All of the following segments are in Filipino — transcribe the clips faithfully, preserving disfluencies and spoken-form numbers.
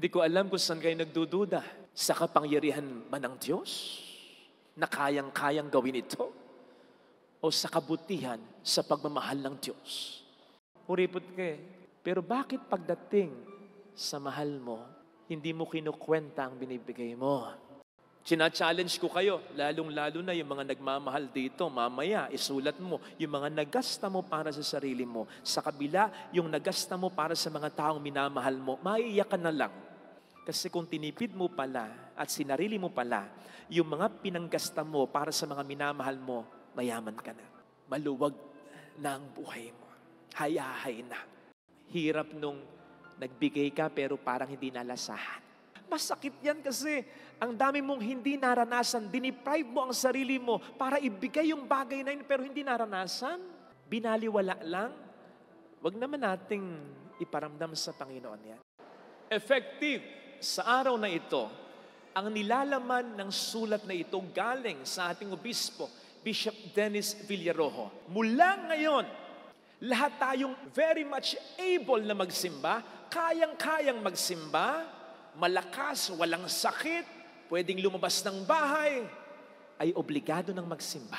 Hindi ko alam kung saan kayo nagdududa. Sa kapangyarihan ba ng Diyos na kayang-kayang gawin ito? O sa kabutihan sa pagmamahal ng Diyos? Puripot ka eh. Pero bakit pagdating sa mahal mo, hindi mo kinukwenta ang binibigay mo? China-challenge ko kayo, lalong-lalo na yung mga nagmamahal dito, mamaya isulat mo yung mga nagasta mo para sa sarili mo. Sa kabila, yung nagasta mo para sa mga taong minamahal mo, maiiyak ka na lang. Kasi kung tinipid mo pala at sinarili mo pala, yung mga pinanggasta mo para sa mga minamahal mo, mayaman ka na. Maluwag na ang buhay mo. Hayahay na. Hirap nung nagbigay ka pero parang hindi nalasahan. Masakit yan kasi ang dami mong hindi naranasan. Diniprive mo ang sarili mo para ibigay yung bagay na yun pero hindi naranasan. Binaliwala lang. Huwag naman nating iparamdam sa Panginoon yan. Effective sa araw na ito, ang nilalaman ng sulat na ito galing sa ating obispo, Bishop Dennis Villarojo. Mula ngayon, lahat tayong very much able na magsimba, kayang-kayang magsimba, malakas, walang sakit, pwedeng lumabas ng bahay, ay obligado ng magsimba.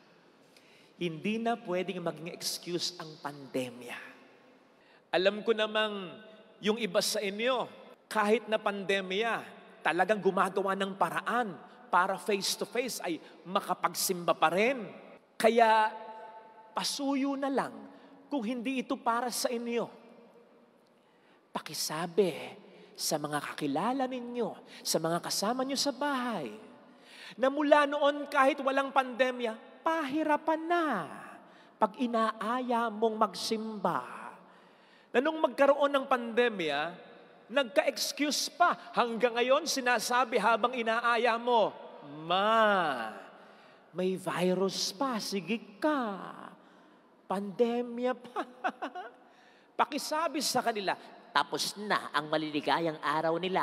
Hindi na pwedeng maging excuse ang pandemya. Alam ko namang yung iba sa inyo, kahit na pandemya, talagang gumagawa ng paraan para face-to-face ay makapagsimba pa rin. Kaya pasuyo na lang kung hindi ito para sa inyo. Pakisabi sa mga kakilala ninyo, sa mga kasama nyo sa bahay, na mula noon kahit walang pandemya, pahirapan na pag inaaya mong magsimba. Na nung magkaroon ng pandemya, nagka-excuse pa. Hanggang ngayon, sinasabi habang inaaya mo, Ma, may virus pa, sige ka. Pandemya pa. Pakisabi sa kanila, tapos na ang maliligayang araw nila.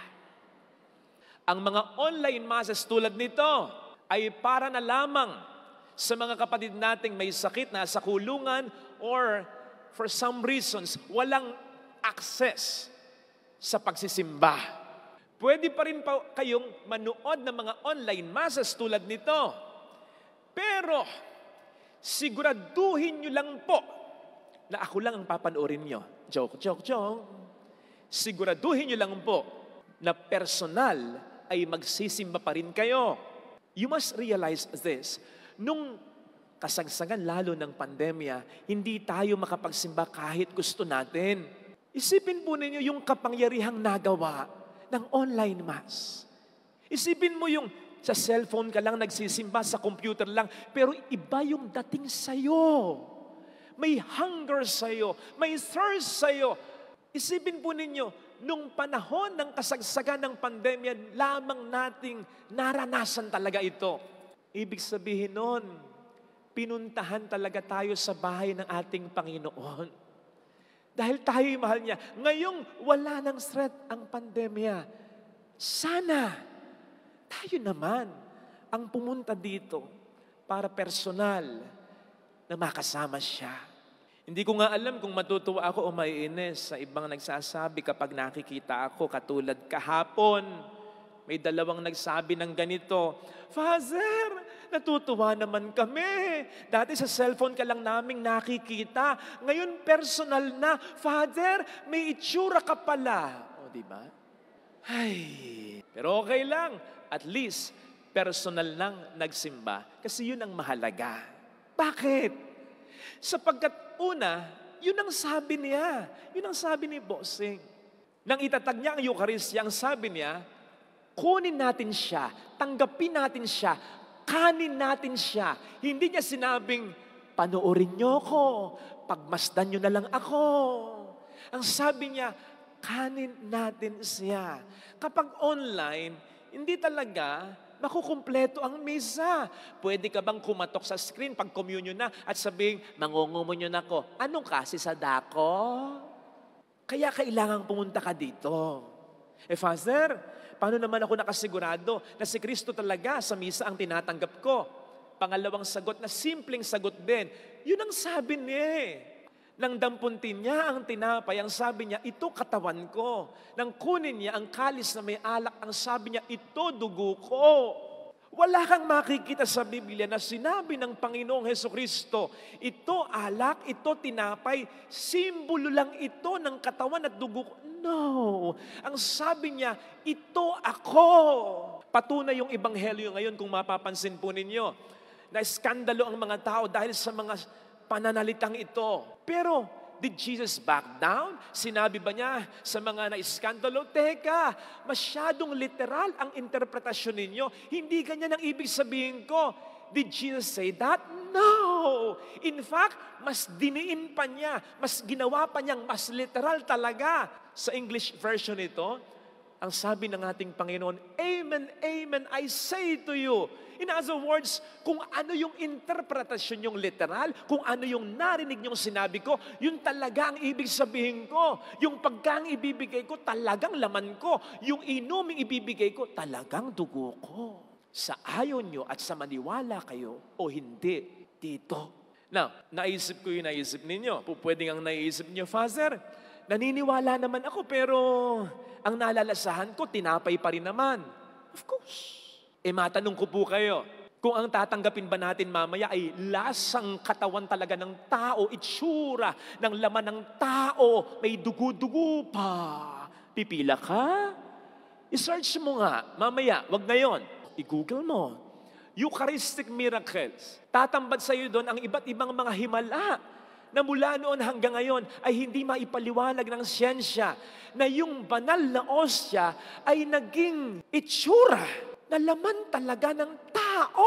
Ang mga online masses tulad nito ay para na lamang sa mga kapatid nating may sakit, nasa kulungan, or for some reasons, walang access sa pagsisimba. Pwede pa rin pa kayong manood ng mga online masses tulad nito. Pero, siguraduhin nyo lang po na ako lang ang papanoorin nyo. Joke, joke, joke. Siguraduhin nyo lang po na personal ay magsisimba pa rin kayo. You must realize this. Nung kasagsagan lalo ng pandemya, hindi tayo makapagsimba kahit gusto natin. Isipin po ninyo yung kapangyarihang nagawa ng online mass. Isipin mo yung sa cellphone ka lang nagsisimba, sa computer lang, pero iba yung dating sa'yo. May hunger sa'yo, may thirst sa'yo. Isipin po ninyo, nung panahon ng kasagsagan ng pandemya, lamang nating naranasan talaga ito. Ibig sabihin nun, pinuntahan talaga tayo sa bahay ng ating Panginoon. Dahil tayo'y mahal niya. Ngayong wala ng threat ang pandemya, sana tayo naman ang pumunta dito para personal na makasama siya. Hindi ko nga alam kung matutuwa ako o maiinis sa ibang nagsasabi kapag nakikita ako. Katulad kahapon, may dalawang nagsabi ng ganito, Father, natutuwa naman kami. Dati sa cellphone ka lang naming nakikita. Ngayon personal na. Father, may itsura ka pala. O, di ba? Ay, pero okay lang. At least, personal lang nagsimba. Kasi yun ang mahalaga. Bakit? Sapagkat una, yun ang sabi niya. Yun ang sabi ni Bossing. Nang itatag niya ang Eucharistia, ang sabi niya, kunin natin siya, tanggapin natin siya, kanin natin siya. Hindi niya sinabing, panoorin niyo ako, pagmasdan niyo na lang ako. Ang sabi niya, kanin natin siya. Kapag online, hindi talaga makukumpleto ang misa. Pwede ka bang kumatok sa screen pag communion na at sabihin, mangungumunyon ako, anong kasi sa dako? Kaya kailangang pumunta ka dito. Eh, Father, paano naman ako nakasigurado na si Kristo talaga sa misa ang tinatanggap ko? Pangalawang sagot na simpleng sagot din. Yun ang sabi niya eh. Nang dampuntin niya ang tinapay, ang sabi niya, ito katawan ko. Nang kunin niya ang kalis na may alak, ang sabi niya, ito dugo ko. Wala kang makikita sa Biblia na sinabi ng Panginoong Hesukristo, ito alak, ito tinapay, simbolo lang ito ng katawan at dugo ko. No. Ang sabi niya, ito ako. Patunay yung ebanghelyo ngayon kung mapapansin po ninyo, na iskandalo ang mga tao dahil sa mga pananalitang ito. Pero, did Jesus back down? Sinabi ba niya sa mga na-iskandalo, teka, masyadong literal ang interpretasyon ninyo. Hindi ganyan ang ibig sabihin ko. Did Jesus say that? No! In fact, mas diniin pa niya, mas ginawa pa niyang mas literal talaga. Sa English version ito, ang sabi ng ating Panginoon, Amen, Amen, I say to you. In other words, kung ano yung interpretasyon yung literal, kung ano yung narinig niyong sinabi ko, yun talaga ang ibig sabihin ko. Yung pagkang ibibigay ko, talagang laman ko. Yung inuming ibibigay ko, talagang dugo ko. Sa ayon nyo at sa maniwala kayo o hindi, dito. Now, naisip ko yung naisip ninyo. Pwedeng ang naisip niyo, Father, naniniwala naman ako pero ang nalalasahan ko, tinapay pa rin naman. Of course. E matanong ko po kayo, kung ang tatanggapin ba natin mamaya ay lasang katawan talaga ng tao, itsura ng laman ng tao, may dugo-dugo pa. Pipila ka? I-search mo nga, mamaya, wag ngayon. I-google mo. Eucharistic miracles. Tatambad sa iyo doon ang iba't ibang mga himala na mula noon hanggang ngayon ay hindi maipaliwanag ng siyensya na yung banal na osya ay naging itsura na laman talaga ng tao.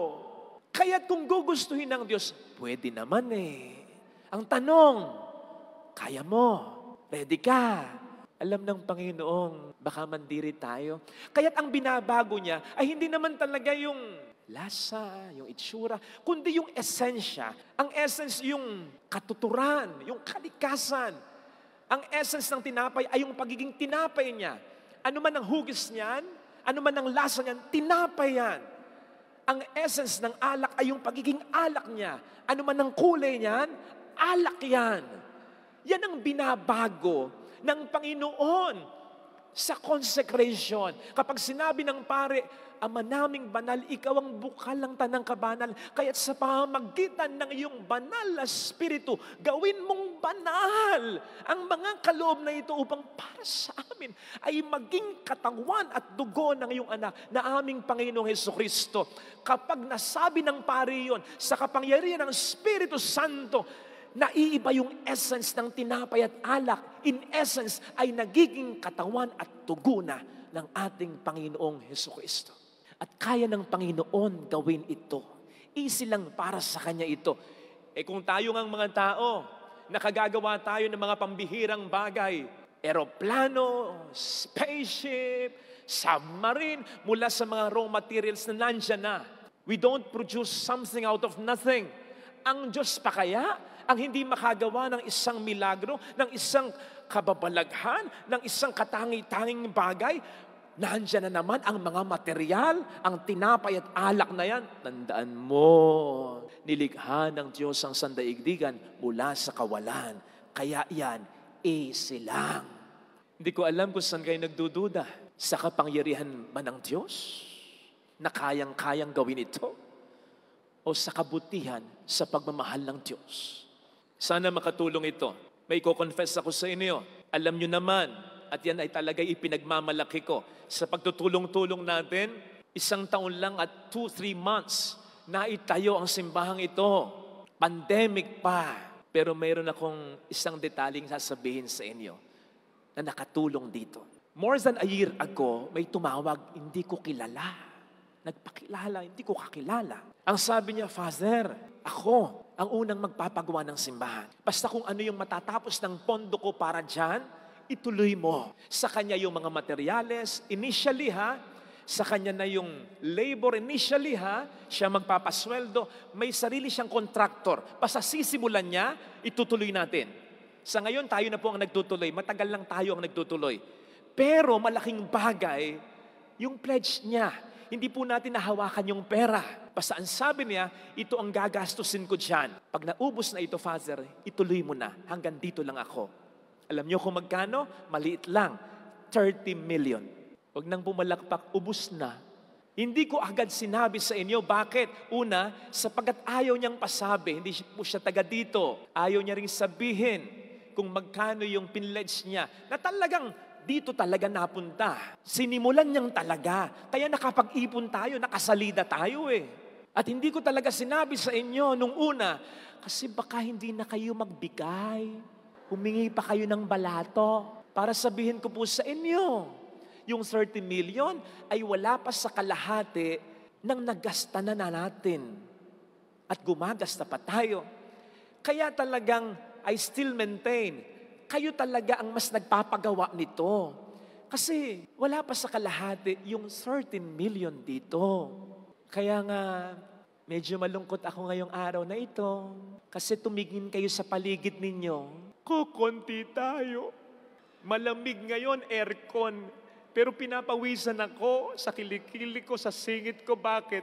Kaya't kung gugustuhin ng Diyos, pwede naman eh. Ang tanong, kaya mo? Ready ka? Alam ng Panginoong, baka mandiri tayo. Kaya't ang binabago niya ay hindi naman talaga yung lasa, yung itsura, kundi yung esensya. Ang essence yung katuturan, yung kalikasan. Ang essence ng tinapay ay yung pagiging tinapay niya. Ano man ang hugis niyan, ano man ang lasa niyan, tinapay yan. Ang essence ng alak ay yung pagiging alak niya. Ano man ang kulay niyan, alak yan. Yan ang binabago ng Panginoon sa consecration. Kapag sinabi ng pare, Ama naming banal, ikaw ang bukal ng tanang kabanal. Kaya't sa pamamagitan ng iyong banal na spiritu, gawin mong banal ang mga kaloob na ito upang para sa amin ay maging katawan at dugo ng iyong anak na aming Panginoong Hesukristo. Kapag nasabi ng pare yun, sa kapangyarihan ng Espiritu Santo, naiiba yung essence ng tinapay at alak. In essence, ay nagiging katawan at dugo na ng ating Panginoong Hesukristo. At kaya ng Panginoon gawin ito. Easy lang para sa Kanya ito. Eh kung tayo ngang mga tao, nakagagawa tayo ng mga pambihirang bagay, eroplano, spaceship, submarine, mula sa mga raw materials na nandyan na. We don't produce something out of nothing. Ang Diyos pa kaya ang hindi makagawa ng isang milagro, ng isang kababalaghan, ng isang katangi-tanging bagay? Nandiyan na naman ang mga material, ang tinapay at alak na yan. Tandaan mo, nilikha ng Diyos ang sandaigdigan mula sa kawalan. Kaya yan, easy lang. Hindi ko alam kung saan kayo nagdududa. Sa kapangyarihan ba ng Diyos na kayang-kayang gawin ito? O sa kabutihan, sa pagmamahal ng Diyos? Sana makatulong ito. May ko-confess ako sa inyo. Alam nyo naman, at yan ay talagay ipinagmamalaki ko. Sa pagtutulong-tulong natin, isang taon lang at two, three months, naitayo ang simbahang ito. Pandemic pa. Pero mayroon akong isang detaling sasabihin sa inyo na nakatulong dito. More than a year ago, may tumawag, hindi ko kilala. Nagpakilala, hindi ko kakilala. Ang sabi niya, Father, ako ang unang magpapagawa ng simbahan. Basta kung ano yung matatapos ng pondo ko para dyan, ituloy mo. Sa kanya yung mga materyales, initially ha, sa kanya na yung labor initially ha, siya magpapasweldo, may sarili siyang contractor. Basta sisimulan niya, itutuloy natin. Sa ngayon, tayo na po ang nagtutuloy. Matagal lang tayo ang nagtutuloy. Pero malaking bagay, yung pledge niya. Hindi po natin nahawakan yung pera. Basta ang sabi niya, ito ang gagastusin ko dyan. Pag naubos na ito, Father, ituloy mo na. Hanggang dito lang ako. Alam niyo kung magkano? Maliit lang. thirty million. Huwag nang pumalakpak, ubos na. Hindi ko agad sinabi sa inyo. Bakit? Una, sapagkat ayaw niyang pasabi. Hindi po siya taga dito. Ayaw niya ring sabihin kung magkano yung pinledge niya. Na talagang dito talaga napunta. Sinimulan niyang talaga. Kaya nakapag-ipon tayo, nakasalida tayo eh. At hindi ko talaga sinabi sa inyo nung una, kasi baka hindi na kayo magbigay. Humingi pa kayo ng balato para sabihin ko po sa inyo. Yung thirty million ay wala pa sa kalahati ng nagasta na, na natin. At gumagasta pa tayo. Kaya talagang I still maintain, kayo talaga ang mas nagpapagawa nito. Kasi wala pa sa kalahati yung thirteen million dito. Kaya nga, medyo malungkot ako ngayong araw na ito. Kasi tumingin kayo sa paligid ninyo. Kukunti tayo. Malamig ngayon, aircon. Pero pinapawisan ako sa kilikili ko, sa singit ko. Bakit?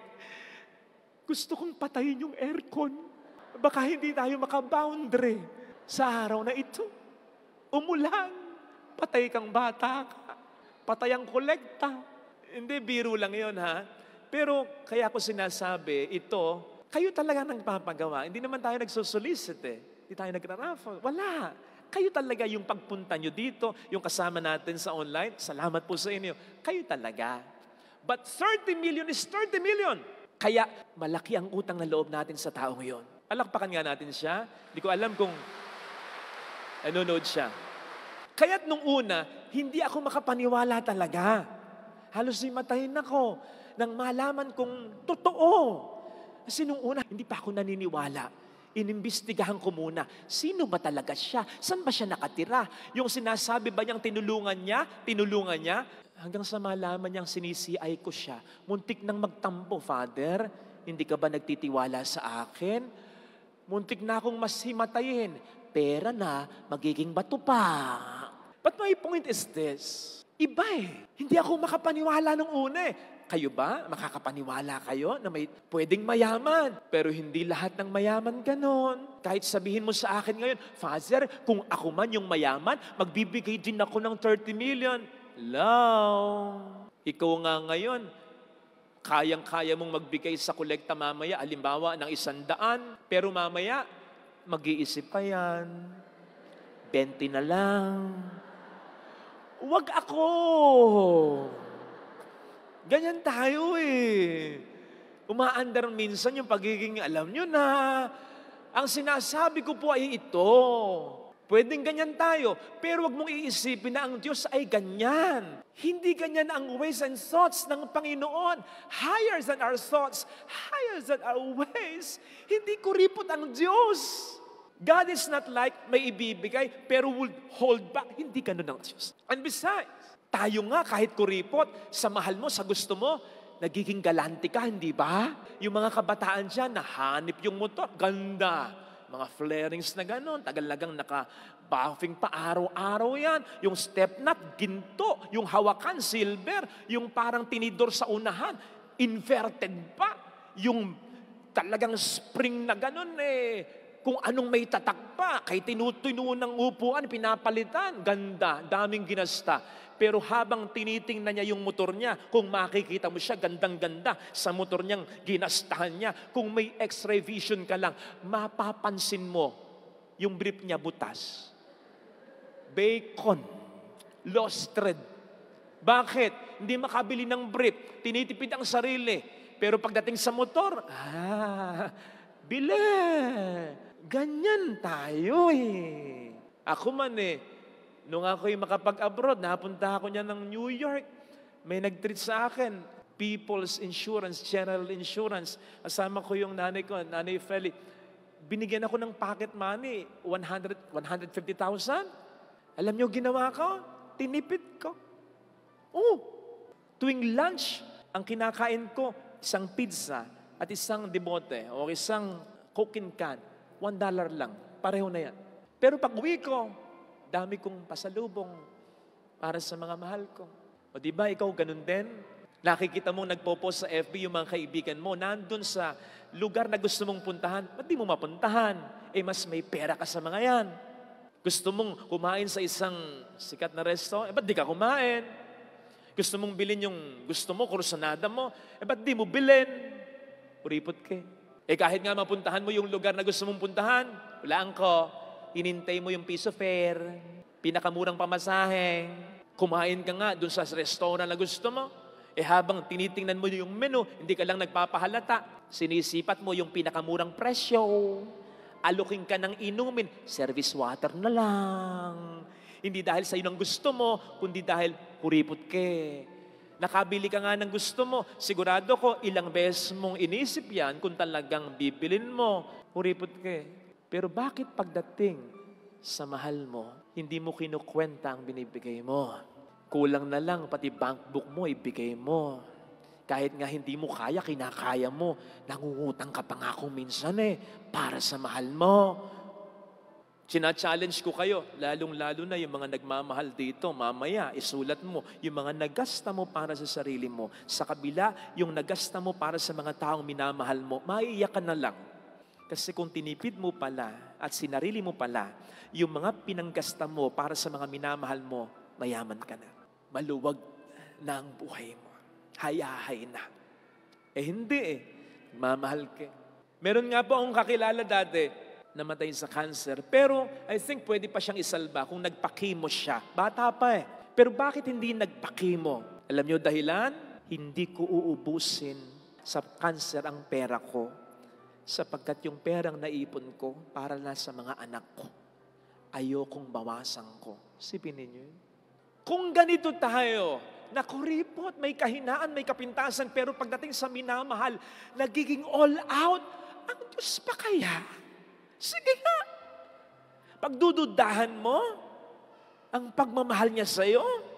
Gusto kong patayin yung aircon. Baka hindi tayo makaboundary sa araw na ito. Umulan. Patay kang bata ka. Patay ang kolekta. Hindi, biro lang yon ha. Pero kaya ko sinasabi, ito, kayo talaga nagpapagawa. Hindi naman tayo nagsusolicit eh. Hindi tayo nagra-raffle. Wala. Kayo talaga yung pagpunta nyo dito, yung kasama natin sa online, salamat po sa inyo. Kayo talaga. But thirty million is thirty million. Kaya malaki ang utang na loob natin sa taong yon. Palakpakan nga natin siya. Hindi ko alam kung nanonood siya. Kaya't nung una, hindi ako makapaniwala talaga. Halos himatayin ako nang malaman kong totoo. Kasi nung una, hindi pa ako naniniwala. Inimbestigahan ko muna, sino ba talaga siya? Saan ba siya nakatira? Yung sinasabi ba niyang tinulungan niya? Tinulungan niya? Hanggang sa malaman niyang sinisiay ko siya. Muntik nang magtampo, Father. Hindi ka ba nagtitiwala sa akin? Muntik na akong mas himatayin. Pera na, magiging bato pa. But my point is this. Iba eh. Hindi ako makapaniwala nung una eh. Kayo ba? Makakapaniwala kayo na may pwedeng mayaman. Pero hindi lahat ng mayaman ganon. Kahit sabihin mo sa akin ngayon, Father, kung ako man yung mayaman, magbibigay din ako ng thirty million. Hello? Ikaw nga ngayon, kayang-kaya mong magbigay sa kolekta mamaya, alimbawa ng isang daan, pero mamaya, mag-iisip pa yan. twenty na lang. Huwag ako. Ganyan tayo eh. Umaandar minsan yung pagiging, alam nyo na, ang sinasabi ko po ay ito. Pwedeng ganyan tayo, pero wag mong iisipin na ang Diyos ay ganyan. Hindi ganyan ang ways and thoughts ng Panginoon. Higher than our thoughts, higher than our ways. Hindi kuripot ang Diyos. God is not like may ibibigay, pero will hold back. Hindi ganun ang Diyos. And besides, tayo nga kahit kuripot, sa mahal mo, sa gusto mo, nagiging galante ka, hindi ba? Yung mga kabataan dyan, nahanip yung motor, ganda. Mga flarings na gano'n, tagal-lagang naka-buffing pa, araw-araw yan. Yung step nut, ginto. Yung hawakan, silver. Yung parang tinidor sa unahan, inverted pa. Yung talagang spring na gano'n eh. Kung anong may tatak pa, kay tinutuno ng upuan, pinapalitan, ganda, daming ginasta. Pero habang tinitingnan niya yung motor niya, kung makikita mo siya, gandang-ganda sa motor niyang ginastahan niya. Kung may x-ray vision ka lang, mapapansin mo yung brief niya butas. Bacon. Lost thread. Bakit? Hindi makabili ng brief. Tinitipid ang sarili. Pero pagdating sa motor, ah, bili. Ganyan tayo eh. Ako man eh, nung ako'y makapag-abroad, napunta ako niya ng New York. May nag-treat sa akin, People's Insurance, General Insurance. Kasama ko yung nanay ko, Nanay Feli. Binigyan ako ng pocket money, one hundred, one hundred fifty thousand. Alam niyo ginawa ko? Tinipid ko. Oh, tuwing lunch, ang kinakain ko, isang pizza at isang debote o isang Coke and can. One dollar lang. Pareho na yan. Pero pag uwi ko, dami kong pasalubong para sa mga mahal ko. O di ba ikaw ganun din? Nakikita mong nagpo-post sa F B yung mga kaibigan mo, nandun sa lugar na gusto mong puntahan, ba't di mo mapuntahan? Eh mas may pera ka sa mga yan. Gusto mong kumain sa isang sikat na resto, eh ba't di ka kumain? Gusto mong bilhin yung gusto mo, kursunada mo, eh ba't di mo bilhin? Puripot ka. Eh kahit nga mapuntahan mo yung lugar na gusto mong puntahan, walaan ko, inintay mo yung piso fare, pinakamurang pamasahe, kumain ka nga dun sa restaurant na gusto mo, eh habang tinitingnan mo yung menu, hindi ka lang nagpapahalata, sinisipat mo yung pinakamurang presyo, alukin ka ng inumin, service water na lang. Hindi dahil sa ng gusto mo, kundi dahil kuripot ka. Nakabili ka nga ng gusto mo, sigurado ko ilang beses mong inisip yan kung talagang bibilin mo, kuripot ka. Pero bakit pagdating sa mahal mo, hindi mo kinukwenta ang binibigay mo? Kulang na lang, pati bankbook mo, ibigay mo. Kahit nga hindi mo kaya, kinakaya mo. Nangungutang ka pa nga kung minsan eh, para sa mahal mo. Sina-challenge ko kayo, lalong-lalo na yung mga nagmamahal dito, mamaya, isulat mo, yung mga nagasta mo para sa sarili mo. Sa kabila, yung nagasta mo para sa mga taong minamahal mo, maiiyak ka na lang. Kasi kung tinipid mo pala at sinarili mo pala, yung mga pinanggasta mo para sa mga minamahal mo, mayaman ka na. Maluwag na ang buhay mo. Hayahay na. Eh hindi eh. Mamahal ka. Meron nga po akong kakilala dati, namatay sa cancer. Pero I think pwede pa siyang isalba kung nagpakimo siya. Bata pa eh. Pero bakit hindi nagpakimo? Alam niyo dahilan? Hindi ko uubusin sa cancer ang pera ko sapagkat yung perang naipon ko para na sa mga anak ko. Ayokong bawasan ko. Sipin ninyo yun. Kung ganito tayo, nakuripot, may kahinaan, may kapintasan, pero pagdating sa minamahal, nagiging all out, ang Diyos pa kaya? Sige nga. Pagdududahan mo, ang pagmamahal niya sa'yo.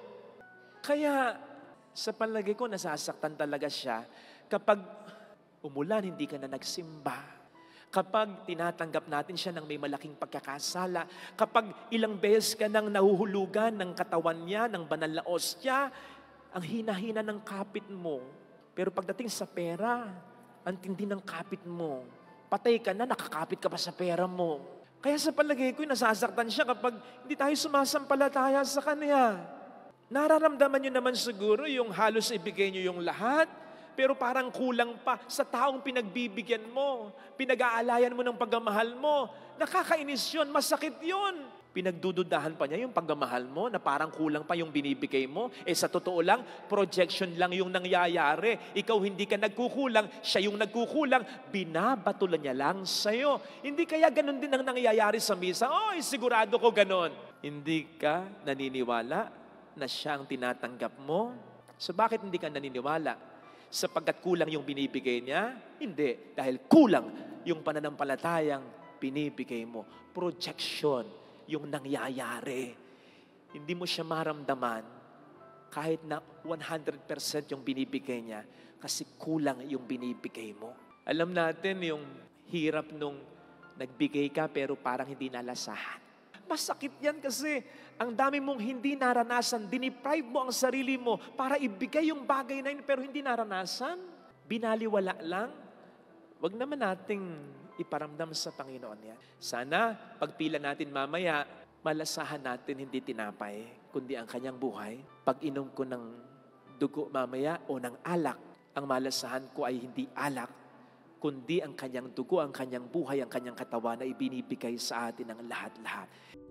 Kaya, sa palagay ko, nasasaktan talaga siya kapag umulan, hindi ka na nagsimba. Kapag tinatanggap natin siya ng may malaking pagkakasala, kapag ilang beses ka nang nahuhulugan ng katawan niya, ng banal na ostya, ang hina-hina ng kapit mo. Pero pagdating sa pera, ang tindi ng kapit mo. Patay ka na, nakakapit ka pa sa pera mo. Kaya sa palagay ko, nasasaktan siya kapag hindi tayo sumasampalataya sa Kanya. Nararamdaman niyo naman siguro yung halos ibigay niyo yung lahat, pero parang kulang pa sa taong pinagbibigyan mo. Pinag-aalayan mo ng pagmamahal mo. Nakakainis yun, masakit yun. Pinagdududahan pa niya yung pagmamahal mo na parang kulang pa yung binibigay mo. Eh sa totoo lang, projection lang yung nangyayari. Ikaw hindi ka nagkukulang, siya yung nagkukulang. Binabatulan niya lang sa'yo. Hindi kaya ganun din ang nangyayari sa misa? Oy, sigurado ko ganun. Hindi ka naniniwala na siya ang tinatanggap mo? So bakit hindi ka naniniwala? Sapagkat kulang yung binibigay niya? Hindi. Dahil kulang yung pananampalatayang binibigay mo. Projection yung nangyayari. Hindi mo siya maramdaman kahit na one hundred percent yung binibigay niya kasi kulang yung binibigay mo. Alam natin yung hirap nung nagbigay ka pero parang hindi nalasahan. Masakit yan kasi ang dami mong hindi naranasan, diniprive mo ang sarili mo para ibigay yung bagay na yun pero hindi naranasan. Binaliwala lang. Huwag naman nating iparamdam sa Panginoon yan. Sana pagpila natin mamaya, malasahan natin hindi tinapay, kundi ang kanyang buhay. Pag inom ko ng dugo mamaya o ng alak, ang malasahan ko ay hindi alak, kundi ang kanyang dugo, ang kanyang buhay, ang kanyang katawan na ibinibigay sa atin ng lahat-lahat.